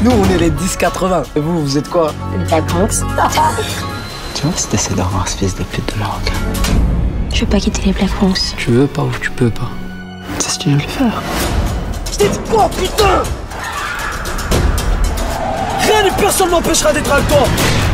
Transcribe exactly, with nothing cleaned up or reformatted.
Nous, on est les dix quatre-vingts. Et vous, vous êtes quoi? Les vacances. Tu vois, si t'essaies d'avoir ce fils de pute de Marocain. Je veux pas quitter les Black Bronx. Tu veux pas ou tu peux pas? C'est ce que tu veux le faire. Je t'ai dit quoi, putain? Rien et personne m'empêchera d'être avec toi.